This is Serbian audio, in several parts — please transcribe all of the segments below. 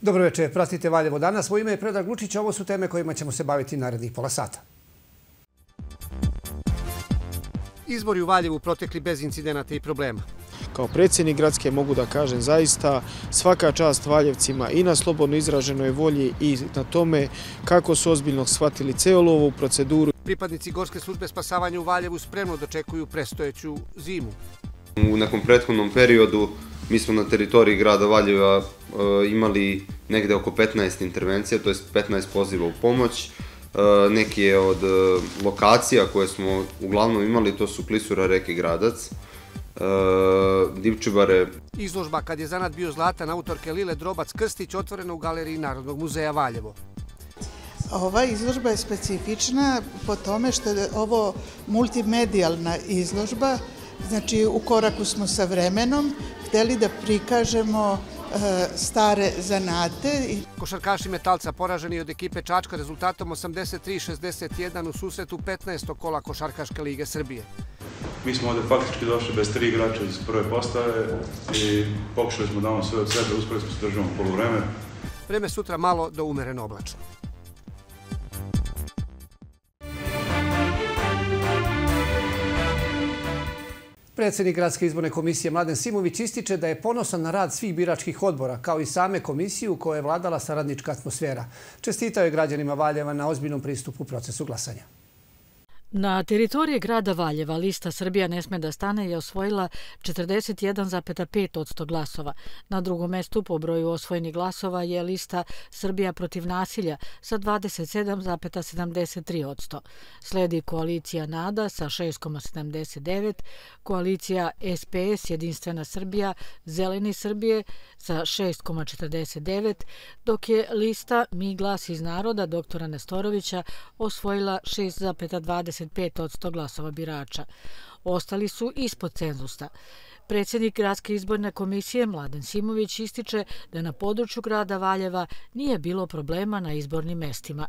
Dobro večer, pratite Valjevo danas. Moje ime je Predrag Lučić, ovo su teme kojima ćemo se baviti narednih pola sata. Izbori u Valjevu protekli bez incidenata i problema. Kao predsjednik gradske mogu da kažem zaista svaka čast Valjevcima i na slobodno izraženoj volji i na tome kako su ozbiljno shvatili celu ovu proceduru. Pripadnici Gorske službe spasavanja u Valjevu spremno dočekuju predstojeću zimu. U nekom prethodnom periodu mi smo na teritoriji grada Valjeva imali negde oko 15 intervencija, to je 15 poziva u pomoć. Neke od lokacija koje smo uglavnom imali, to su klisura reke Gradac, Divčibare. Izložba Kad je zanat bio zlatan autorke Lile Drobac-Krstić otvorena u galeriji Narodnog muzeja Valjevo. Ova izložba je specifična po tome što je ovo multimedijalna izložba, znači u koraku smo sa vremenom, hteli da prikažemo stare zanate. Košarkaši Metalca poraženi od ekipe Čačka rezultatom 83-61 u susretu 15. kola Košarkaške lige Srbije. Mi smo ovdje faktički došli bez 3 igrača iz prve postave i pokušali smo da damo sve od sebe, uspeli smo se držati poluvreme. Vreme sutra malo do umereno oblačno. Predsjednik Gradske izborne komisije Mladen Simović ističe da je ponosan na rad svih biračkih odbora, kao i same komisije u kojoj je vladala saradnička atmosfera. Čestitao je građanima Valjeva na ozbiljnom pristupu procesu glasanja. Na teritoriji grada Valjeva lista Srbija ne sme da stane je osvojila 41,5% glasova. Na drugom mestu po broju osvojenih glasova je lista Srbija protiv nasilja sa 27,73%. Sledi koalicija NADA sa 6,79%, koalicija SPS Jedinstvena Srbija, Zeleni Srbije sa 6,49%, dok je lista Mi glas iz naroda doktora Nestorovića osvojila 6,25% glasova birača. Ostali su ispod cenzusa. Predsjednik Gradske izborne komisije Mladen Simović ističe da na području grada Valjeva nije bilo problema na izbornim mestima.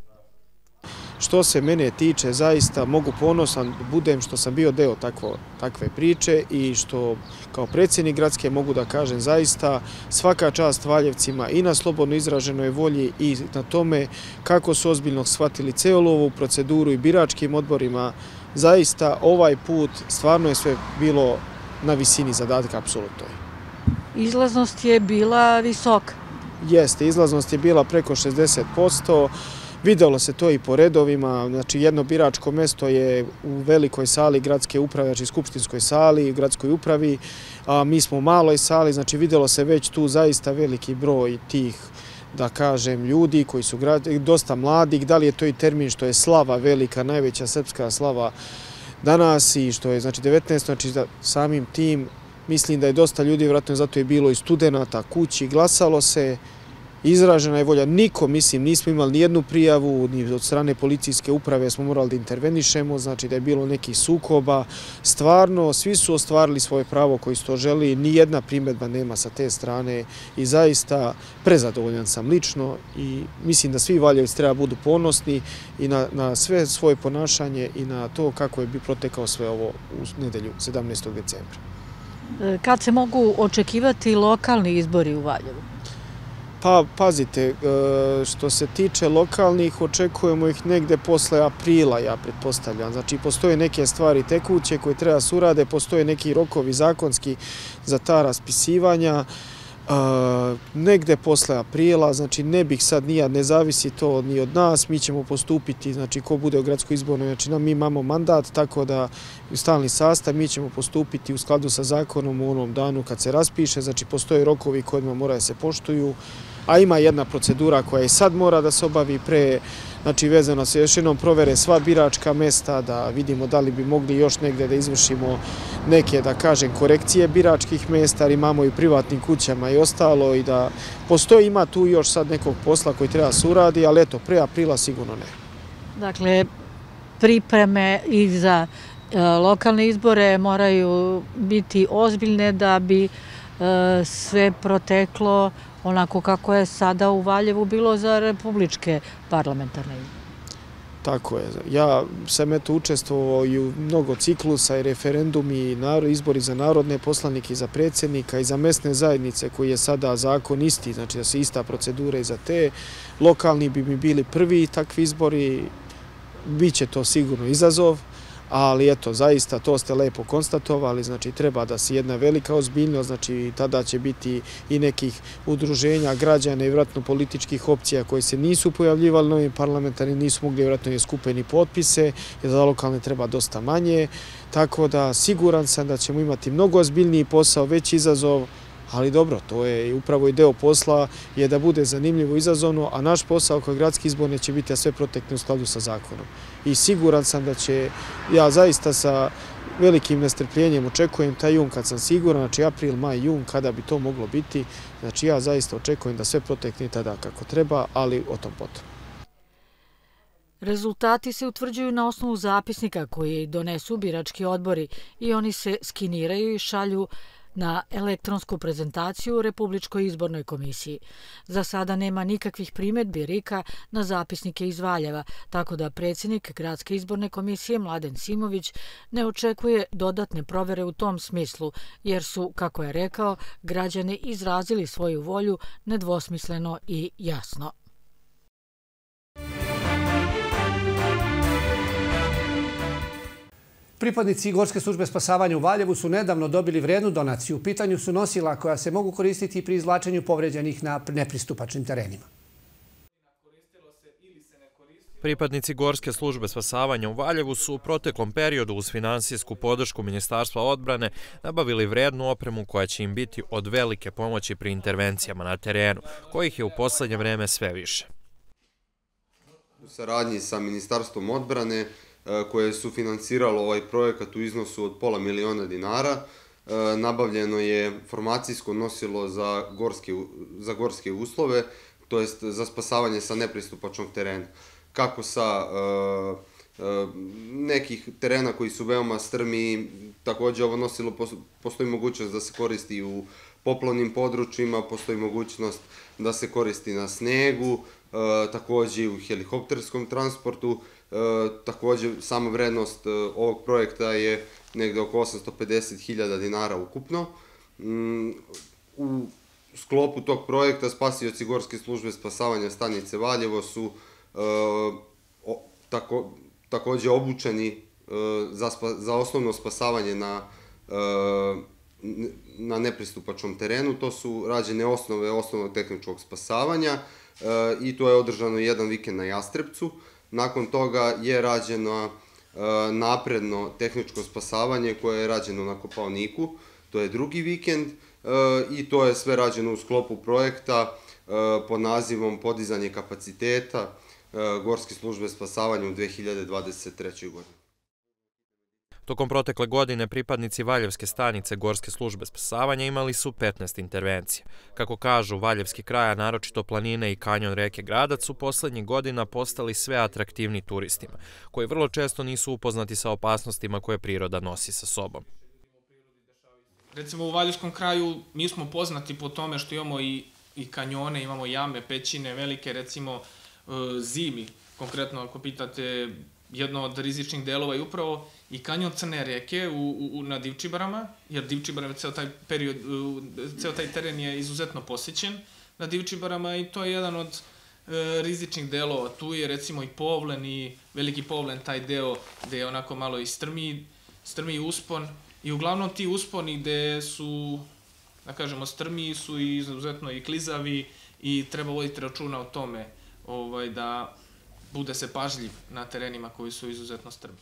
Što se mene tiče, zaista mogu ponosan budem što sam bio deo takve priče i što kao predsjednik gradske mogu da kažem zaista svaka čast Valjevcima i na slobodno izraženoj volji i na tome kako su ozbiljno shvatili celu ovu proceduru i biračkim odborima. Zaista ovaj put stvarno je sve bilo na visini zadatka, apsolutno. Izlaznost je bila visoka. Jeste, izlaznost je bila preko 60%. Videlo se to i po redovima, znači jedno biračko mesto je u velikoj sali gradske uprave, znači skupštinskoj sali, gradskoj upravi, a mi smo u maloj sali, znači videlo se već tu zaista veliki broj tih, da kažem, ljudi koji su dosta mladih, da li je to i termin što je slava velika, najveća srpska slava danas i što je znači 19. Znači samim tim mislim da je dosta ljudi, vjerojatno zato je bilo i studenata kući, glasalo se, izražena je volja. Niko, mislim, nismo imali ni jednu prijavu, ni od strane policijske uprave smo morali da intervenišemo, znači da je bilo nekih sukoba. Stvarno, svi su ostvarili svoje pravo koji su to želi, ni jedna primjedba nema sa te strane i zaista prezadovoljan sam lično i mislim da svi Valjevci treba budu ponosni i na sve svoje ponašanje i na to kako je protekao sve ovo u nedelju 17. decembra. Kad se mogu očekivati lokalni izbori u Valjevu? Pa, pazite, što se tiče lokalnih, očekujemo ih negde posle aprila, ja pretpostavljam. Znači, postoje neke stvari tekuće koje treba se urade, postoje neki rokovi zakonski za ta raspisivanja. Negde posle aprila, znači ne bih sad nijad, ne zavisi to ni od nas, mi ćemo postupiti, znači ko bude u gradskoj izbornoj, znači mi imamo mandat, tako da stalni sastav, mi ćemo postupiti u skladu sa zakonom u onom danu kad se raspiše, znači postoje rokovi kojima mora da se poštuju, a ima jedna procedura koja i sad mora da se obavi pre, znači vezano se još jednom provere sva biračka mesta, da vidimo da li bi mogli još negde da izvršimo neke, da kažem, korekcije biračkih mesta, jer imamo i privatnim kućama i ostalo i da postoji, ima tu još sad nekog posla koji treba se uradi, ali eto, pre aprila sigurno ne. Dakle, pripreme i za lokalne izbore moraju biti ozbiljne da bi sve proteklo onako kako je sada u Valjevu bilo za republičke parlamentarne izbore. Tako je. Ja sam učestvovao i u mnogo ciklusa i referendumi i izbori za narodne poslanike i za predsjednika i za mesne zajednice koji je sada zakon isti, znači da se ista procedura i za te. Lokalni bi mi bili prvi takvi izbori, bit će to sigurno izazov, ali eto, zaista to ste lepo konstatovali, znači treba da se jedna velika ozbiljnost, znači tada će biti i nekih udruženja građana i vjerojatno političkih opcija koje se nisu pojavljivali na ovim parlamentarnim, nisu mogli vjerojatno skupeni potpise, jer za lokalne treba dosta manje, tako da siguran sam da ćemo imati mnogo ozbiljniji posao, veći izazov, ali dobro, to je upravo i deo posla, je da bude zanimljivo i izazovno, a naš posao kao gradski izbor neće biti da sve protekne u skladu sa zakonom. I siguran sam da će, ja zaista sa velikim nestrpljenjem očekujem taj jun kad sam siguran, znači april, maj, jun, kada bi to moglo biti, znači ja zaista očekujem da sve protekne tada kako treba, ali o tom potom. Rezultati se utvrđuju na osnovu zapisnika koji donesu birački odbori i oni se skiniraju i šalju na elektronsku prezentaciju Republičkoj izbornoj komisiji. Za sada nema nikakvih primjedbi RIK-a na zapisnike iz Valjeva, tako da predsjednik Gradske izborne komisije Mladen Simović ne očekuje dodatne provere u tom smislu, jer su, kako je rekao, građani izrazili svoju volju nedvosmisleno i jasno. Pripadnici Gorske službe spasavanja u Valjevu su nedavno dobili vrijednu donaciju. U pitanju su nosila koja se mogu koristiti pri izvlačenju povređenih na nepristupačnim terenima. Pripadnici Gorske službe spasavanja u Valjevu su u proteklom periodu uz finansijsku podršku Ministarstva odbrane nabavili vrijednu opremu koja će im biti od velike pomoći pri intervencijama na terenu, kojih je u poslednje vreme sve više. U saradnji sa Ministarstvom odbrane koje je sufinansiralo ovaj projekat u iznosu od $500.000, nabavljeno je formacijsko nosilo za gorske uslove, to jest za spasavanje sa nepristupačnog terena. Kako sa nekih terena koji su veoma strmi, također ovo nosilo postoji mogućnost da se koristi u poplavnim područjima, postoji mogućnost da se koristi na snegu, također i u helikopterskom transportu. Također, sama vrednost ovog projekta je negde oko $850.000 ukupno. U sklopu tog projekta spasioci Gorske službe spasavanja stanice Valjevo su također obučeni za osnovno spasavanje na nepristupačnom terenu. To su rađene osnove osnovnog tehničkog spasavanja i to je održano jedan vikend na Jastrebcu. Nakon toga je rađeno napredno tehničko spasavanje koje je rađeno na Kopaoniku. To je drugi vikend i to je sve rađeno u sklopu projekta pod nazivom Podizanje kapaciteta Gorske službe spasavanja u 2023. godini. Tokom protekle godine pripadnici Valjevske stanice Gorske službe spasavanja imali su 15 intervencija. Kako kažu, Valjevski kraj, a naročito planine i kanjon reke Gradac su poslednjih godina postali sve atraktivni turistima, koji vrlo često nisu upoznati sa opasnostima koje priroda nosi sa sobom. Recimo u Valjevskom kraju mi smo poznati po tome što imamo i kanjone, imamo jame, pećine velike, recimo zimi, konkretno ako pitate jedno od rizičnih delova je upravo i kanjon Crne reke na Divčibarama, jer Divčibara ceo taj teren je izuzetno posjećen na Divčibarama i to je jedan od rizičnih delova. Tu je recimo i Povlen i Veliki Povlen, taj deo gde je onako malo i strmiji uspon i uglavnom ti usponi gde su, da kažemo, strmiji su i izuzetno i klizavi i treba voditi računa o tome da bude se pažljiv na terenima koji su izuzetno strmi.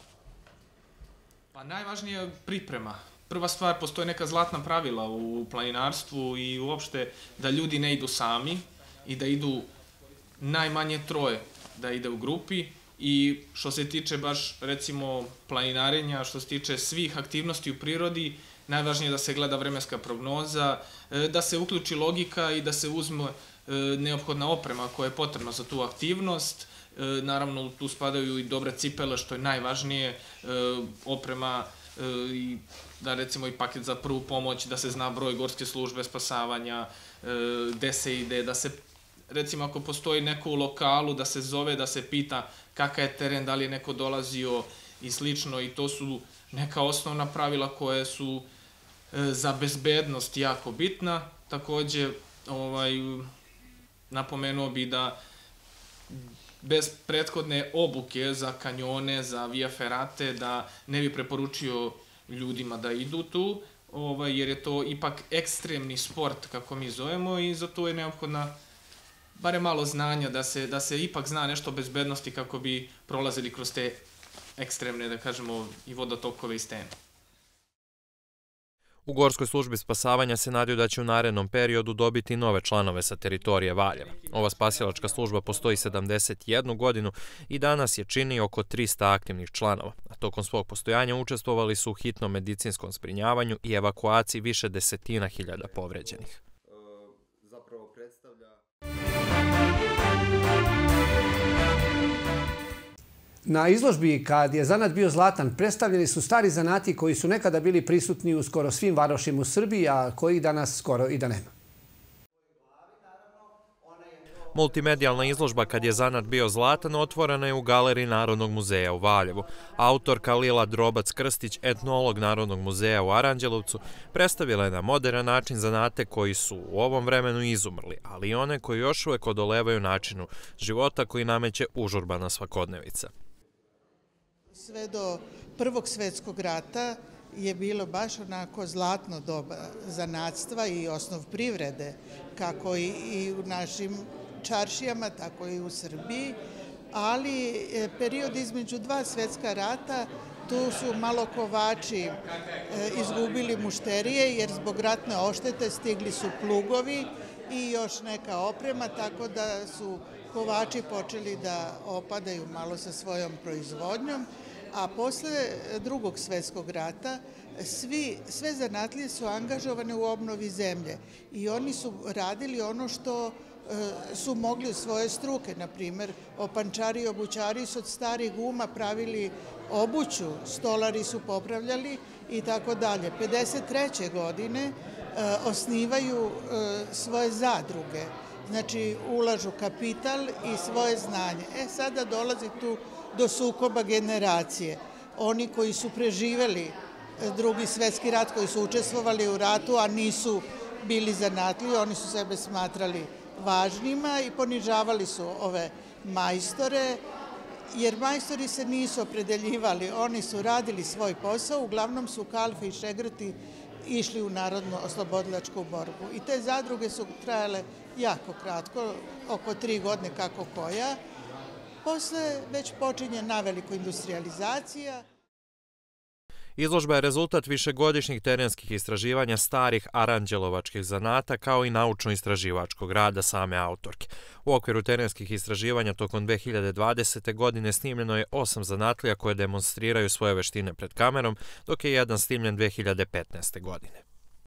Pa najvažnija je priprema. Prva stvar, postoje neka zlatna pravila u planinarstvu i uopšte da ljudi ne idu sami i da idu najmanje troje, da ide u grupi i što se tiče baš recimo planinarenja, što se tiče svih aktivnosti u prirodi, najvažnije je da se gleda vremenska prognoza, da se uključi logika i da se uzme neophodna oprema koja je potrebna za tu aktivnost. Naravno, tu spadaju i dobre cipele, što je najvažnije, oprema i da recimo i paket za prvu pomoć, da se zna broj Gorske službe spasavanja, gde se ide, da se recimo ako postoji neko u lokalu da se zove, da se pita kakav je teren, da li je neko dolazio i slično, i to su neka osnovna pravila koje su za bezbednost jako bitna. Takođe, napomenuo bi da bez prethodne obuke za kanjone, za via ferate, da ne bi preporučio ljudima da idu tu, jer je to ipak ekstremni sport, kako mi zovemo, i za to je neophodna bare malo znanja, da se ipak zna nešto o bezbednosti kako bi prolazili kroz te ekstremne, da kažemo, i vodotokove i stene. U Gorskoj službi spasavanja se nadaju da će u narednom periodu dobiti nove članove sa teritorije Valjeva. Ova spasilačka služba postoji 71 godinu i danas je čini oko 300 aktivnih članova, a tokom svog postojanja učestvovali su u hitnom medicinskom zbrinjavanju i evakuaciji više desetina hiljada povređenih. Na izložbi Kad je zanat bio zlatan predstavljeni su stari zanati koji su nekada bili prisutni u skoro svim varošima u Srbiji, a kojih danas skoro i da nema. Multimedijalna izložba Kad je zanat bio zlatan otvorena je u Galeriji Narodnog muzeja u Valjevu. Autorka Lila Drobac-Krstić, etnolog Narodnog muzeja u Aranđelovcu, predstavila je na modern način zanate koji su u ovom vremenu izumrli, ali i one koji još uvek odolevaju načinu života koji nameće užurbana svakodnevica. Sve do Prvog svjetskog rata je bilo baš onako zlatno doba zanatstva i osnov privrede, kako i u našim čaršijama, tako i u Srbiji, ali period između dva svjetska rata, tu su malo kovači izgubili mušterije, jer zbog ratne oštete stigli su plugovi i još neka oprema, tako da su kovači počeli da opadaju malo sa svojom proizvodnjom, a posle Drugog svjetskog rata sve zanatlije su angažovane u obnovi zemlje i oni su radili ono što su mogli svoje struke. Na primjer, opančari i obućari su od starih guma pravili obuću, stolari su popravljali i tako dalje. 1953. godine osnivaju svoje zadruge, znači ulažu kapital i svoje znanje. Sada dolazi tu do sukoba generacije. Oni koji su preživeli Drugi svjetski rat, koji su učestvovali u ratu, a nisu bili zanatliji, oni su sebe smatrali važnima i ponižavali su ove majstore, jer majstori se nisu opredeljivali, oni su radili svoj posao, uglavnom su kalfe i šegrti išli u narodnu oslobodilačku borbu. I te zadruge su trajale jako kratko, oko 3 godine kako koja. Posle već počinje naveliko industrializacija. Izložba je rezultat višegodišnjih terenskih istraživanja starih aranđelovačkih zanata kao i naučno-istraživačkog rada same autorke. U okviru terenskih istraživanja tokom 2020. godine snimljeno je 8 zanatlija koje demonstriraju svoje veštine pred kamerom, dok je jedan snimljen 2015. godine.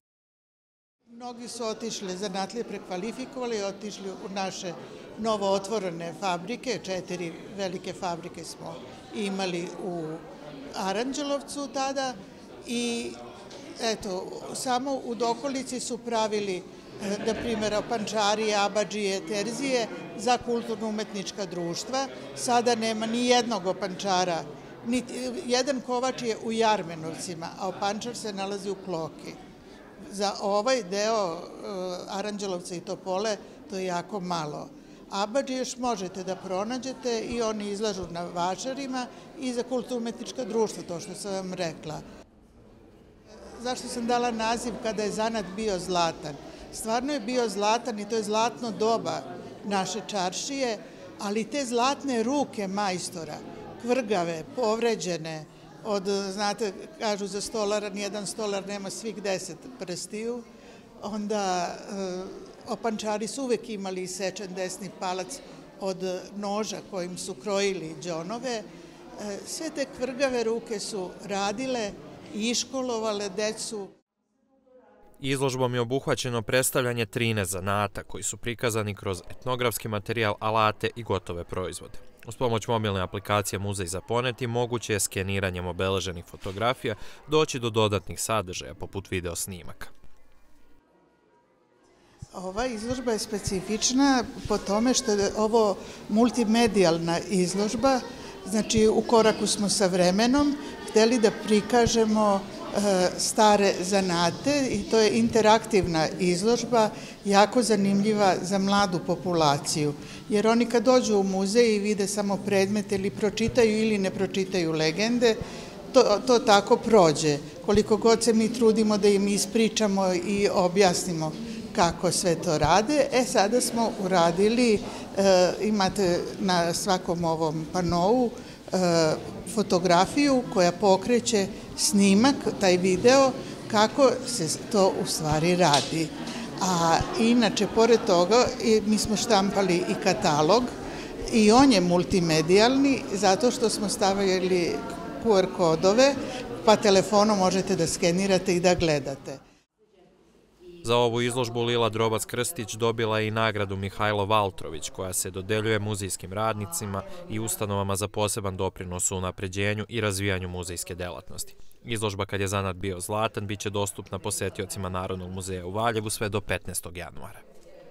Mnogi su otišli, zanatlije prekvalifikovali i otišli u naše novo otvorene fabrike. 4 velike fabrike smo imali u Aranđelovcu tada i eto, samo u dokolici su pravili, na primjer, opančari, abadžije, terzije za kulturno-umetnička društva. Sada nema ni jednog opančara, jedan kovač je u Jarmenovcima, a opančar se nalazi u Kloki. Za ovaj deo Aranđelovca i Topole to je jako malo. Abadži još možete da pronađete i oni izlažu na vašarima i za kulturno-umetnička društva, to što sam vam rekla. Zašto sam dala naziv Kada je zanat bio zlatan? Stvarno je bio zlatan i to je zlatno doba naše čaršije, ali te zlatne ruke majstora, kvrgave, povređene, znate, kažu za stolara, nijedan stolar nema svih 10 prstiju, onda opančari su uvek imali isečen desni palac od noža kojim su krojili đonove. Sve te kvrgave ruke su radile i iškolovale decu. Izložbom je obuhvaćeno predstavljanje 13 zanata koji su prikazani kroz etnografski materijal, alate i gotove proizvode. Uz pomoć mobilne aplikacije Muzej za poneti moguće je skeniranjem obeleženih fotografija doći do dodatnih sadržaja poput video snimaka. Ova izložba je specifična po tome što je ovo multimedijalna izložba, znači u koraku smo sa vremenom, hteli da prikažemo stare zanate i to je interaktivna izložba, jako zanimljiva za mladu populaciju, jer oni kad dođu u muzej i vide samo predmete ili pročitaju ili ne pročitaju legende, to tako prođe. Koliko god se mi trudimo da im ispričamo i objasnimo kako sve to rade. Sada smo uradili, imate na svakom ovom panou fotografiju koja pokreće snimak, taj video, kako se to u stvari radi. A inače, pored toga, mi smo štampali i katalog i on je multimedijalni zato što smo stavili QR kodove, pa telefonom možete da skenirate i da gledate. Za ovu izložbu Lila Drobac-Krstić dobila je i nagradu Mihajlo Valtrović, koja se dodeljuje muzejskim radnicima i ustanovama za poseban doprinos u unapređenju i razvijanju muzejske delatnosti. Izložba, kad je zanat bio zlatan, bit će dostupna posetiocima Narodnog muzeja u Valjevu sve do 15. januara.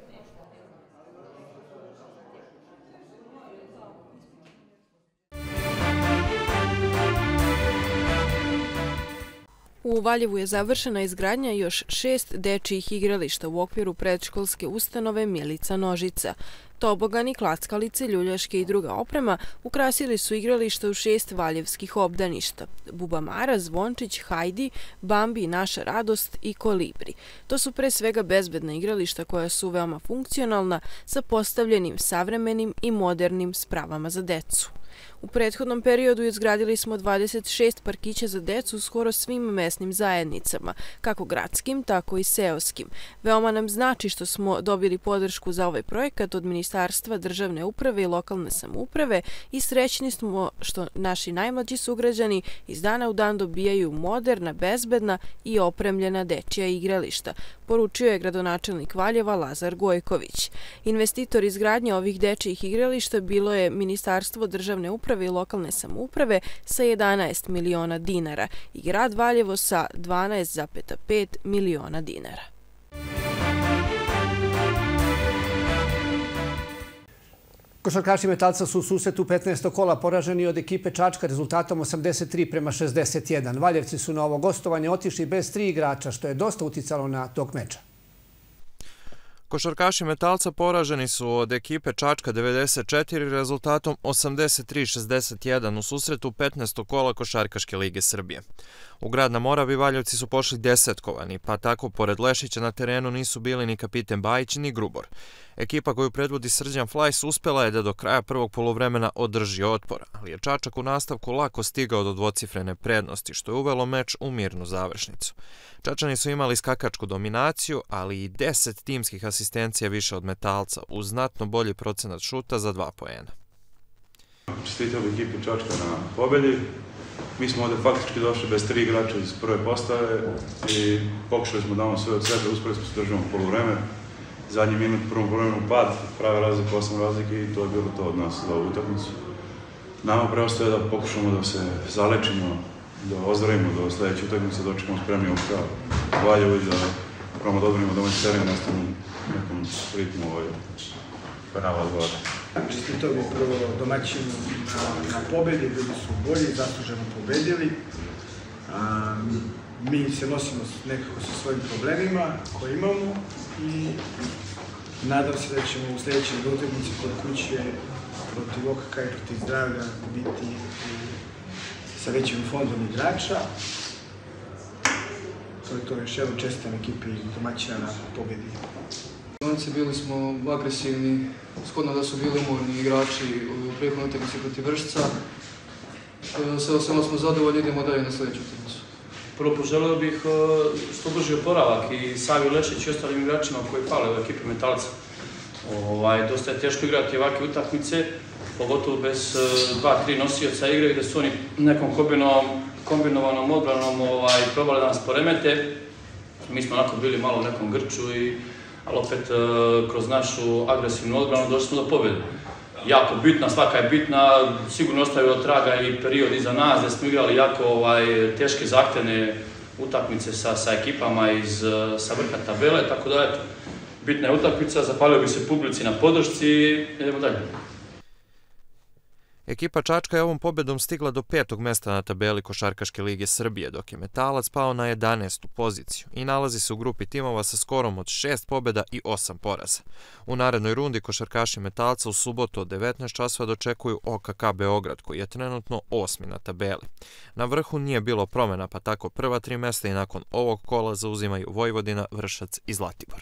U Valjevu je završena izgradnja još 6 dečijih igrališta u okviru predškolske ustanove Milica Nožica. Tobogani, klackalice, ljuljaške i druga oprema ukrasili su igrališta u 6 valjevskih obdaništa: Bubamara, Zvončić, Hajdi, Bambi, Naša radost i Kolibri. To su pre svega bezbedna igrališta koja su veoma funkcionalna sa postavljenim savremenim i modernim spravama za decu. U prethodnom periodu izgradili smo 26 parkića za decu u skoro svim mesnim zajednicama, kako gradskim, tako i seoskim. Veoma nam znači što smo dobili podršku za ovaj projekat od Ministarstva državne uprave i lokalne samouprave i srećni smo što naši najmlađi sugrađani iz dana u dan dobijaju moderna, bezbedna i opremljena dečija igrališta, poručio je gradonačelnik Valjeva Lazar Gojković. Investitor izgradnje ovih dečijih igrališta bilo je Ministarstvo državne uprave i lokalne samouprave sa 11 miliona dinara i grad Valjevo sa 12,5 miliona dinara. Košarkaši Metalca su u susretu 15. kola poraženi od ekipe Čačka rezultatom 83-61. Valjevci su na ovo gostovanje otišli bez 3 igrača, što je dosta uticalo na tok meča. Košarkaši Metalca poraženi su od ekipe Čačka 94 rezultatom 83-61 u susretu 15. kola Košarkaške lige Srbije. U grad na Moravi Valjevci su pošli desetkovani, pa tako pored Lešića na terenu nisu bili ni kapiten Bajić ni Grubor. Ekipa koju predvodi Srđan Flajs uspela je da do kraja prvog poluvremena održi otpor, ali je Čačak u nastavku lako stigao do dvocifrene prednosti, što je uvelo meč u mirnu završnicu. Čačani su imali skakačku dominaciju, ali i 10 timskih asistencija više od Metalca, uz znatno bolji procenat šuta za 2 poena. Čestitao bi ekipi Čačka na pobedi. Mi smo ovde faktički došli bez 3 igrača iz prve postave i pokušali smo da damo sve od sebe, uspeli smo se držati poluvreme. Zadnji minut u prvom poluvremenu pad, prave razlike, 8 razlike i to je bilo to od nas za ovu utakmicu. Nama preostaje da pokušamo da se zalečimo, da ozdravimo do sledeće utakmice, da dočekamo spremni u Valjevu i da probamo da odbranimo domaći teren, da ostanu u nekom ritmu koja nama odgovara. Čestitao bih prvo domaćinu na pobedi, bili su bolji, zasluženo pobedili. Mi se nosimo nekako sa svojim problemima koje imamo i nadam se da ćemo u sledećoj utakmici kod kuće protiv OKK i protiv Zdravlja biti sa većim fondom igrača. To je to, još jednom čestitam ekipi domaćina na pobedi. Bili smo agresivni, shodno da su bili umorni igrači u prethodnoj utakmici protiv Vršca. Samo smo zadovoljni, idemo dalje na sledeću utakmicu. Prvo poželeo bih što brži oporavak i Saviju Lešić i ostalim igračima koji fale u ekipi Metalca. Dosta je teško igrati ovakve utakmice, pogotovo bez 2-3 nosioca igre, gde su oni nekom kombinovanom odbranom probali da nas poremete. Mi smo onako bili malo u nekom grču, ali opet kroz našu agresivnu odbranu došli smo do pobjede. Jako bitna, svaka je bitna, sigurno ostavio traga i period iza nas gde smo igrali jako teške zahtevne utakmice sa ekipama sa vrha tabele, tako da eto, bitna je utakmica, zahvalio bih se publici na podršci i idemo dalje. Ekipa Čačka je ovom pobedom stigla do 5. mesta na tabeli Košarkaške lige Srbije, dok je Metalac pao na 11. poziciju i nalazi se u grupi timova sa skorom od 6 pobjeda i 8 poraza. U narednoj rundi košarkaši Metalca u subotu od 19 časova dočekuju OKK Beograd, koji je trenutno 8. na tabeli. Na vrhu nije bilo promjena, pa tako prva 3 mesta i nakon ovog kola zauzimaju Vojvodina, Vršac i Zlatibor.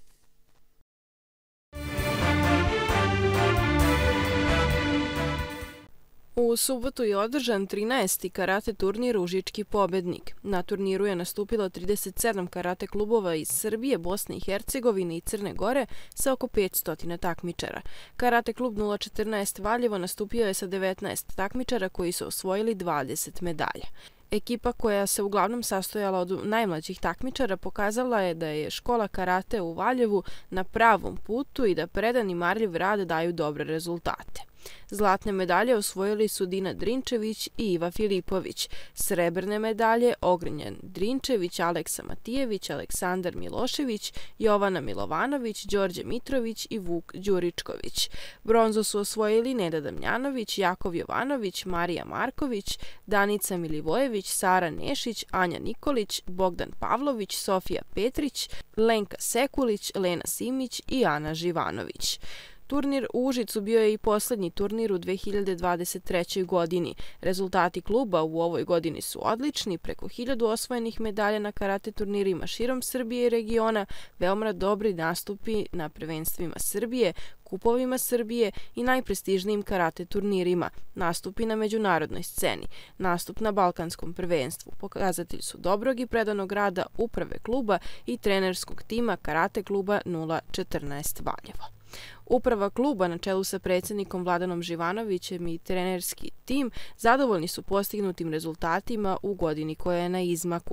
U subotu je održan 13. karate turnir Užički pobednik. Na turniru je nastupilo 37 karate klubova iz Srbije, Bosne i Hercegovine i Crne Gore sa oko 500 takmičara. Karate klub 014 Valjevo nastupio je sa 19 takmičara koji su osvojili 20 medalja. Ekipa koja se uglavnom sastojala od najmlađih takmičara pokazala je da je škola karate u Valjevu na pravom putu i da predan i marljiv rad daju dobre rezultate. Zlatne medalje osvojili su Dina Drinčević i Iva Filipović, srebrne medalje Ognjen Drinčević, Aleksa Matijević, Aleksandar Milošević, Jovana Milovanović, Đorđe Mitrović i Vuk Đuričković. Bronzu su osvojili Neda Damjanović, Jakov Jovanović, Marija Marković, Danica Milivojević, Sara Nešić, Anja Nikolić, Bogdan Pavlović, Sofija Petrić, Lenka Sekulić, Lena Simić i Ana Živanović. Turnir u Užicu bio je i posljednji turnir u 2023. godini. Rezultati kluba u ovoj godini su odlični, preko 1000 osvojenih medalja na karate turnirima širom Srbije i regiona, veoma dobri nastupi na prvenstvima Srbije, kupovima Srbije i najprestižnijim karate turnirima, nastupi na međunarodnoj sceni, nastup na Balkanskom prvenstvu. Pokazatelji su dobrog i predanog rada uprave kluba i trenerskog tima karate kluba 014 Valjevo. Uprava kluba na čelu sa predsjednikom Vladanom Živanovićem i trenerski tim zadovoljni su postignutim rezultatima u godini koja je na izmaku.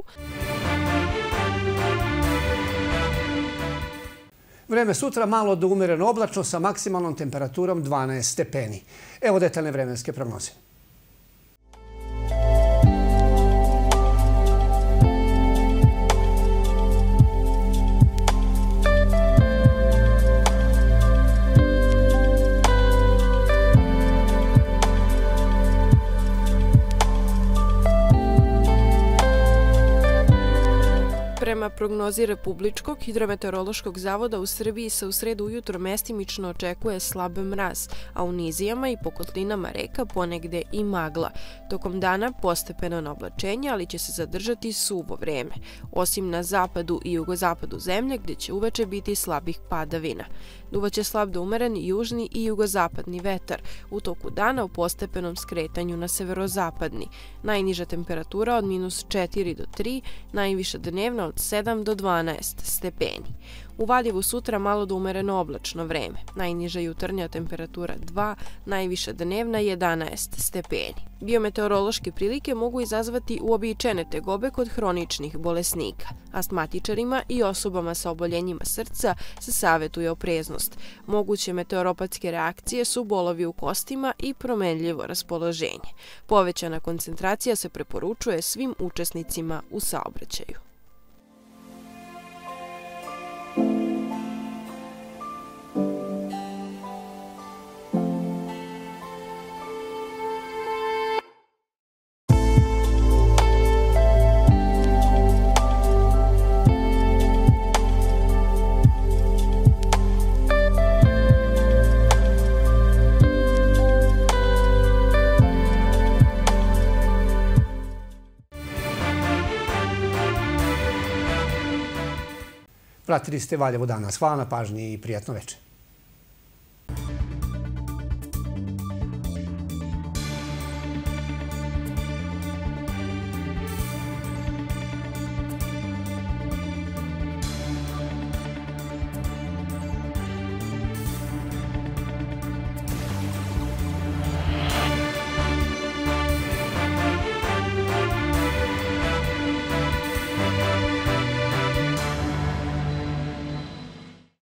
Vreme sutra malo do umereno oblačno sa maksimalnom temperaturom 12 stepeni. Evo detaljne vremenske prognoze. Prema prognozi Republičkog hidrometeorološkog zavoda u Srbiji se u sredu ujutro mestimično očekuje slab mraz, a u nizijama i po kotlinama reka ponegde i magla. Tokom dana postepeno na oblačenje, ali će se zadržati suvo vreme, osim na zapadu i jugozapadu zemlje gdje će uveče biti slabih padavina. Duvaće slab do umeren južni i jugozapadni vetar, u toku dana u postepenom skretanju na severozapadni. Najniža temperatura od -4 do 3, najviša dnevna od 7 do 12 stepeni. U Valjevu sutra malo do umereno oblačno vreme. Najniža jutarnja temperatura 2, najviša dnevna 11 stepeni. Biometeorološke prilike mogu izazvati uobičajene tegobe kod hroničnih bolesnika. Astmatičarima i osobama sa oboljenjima srca se savjetuje opreznost. Moguće meteoropatske reakcije su bolovi u kostima i promenljivo raspoloženje. Povećana koncentracija se preporučuje svim učesnicima u saobraćaju. Pratili ste Valjevo danas. Hvala na pažnji i prijatno večer.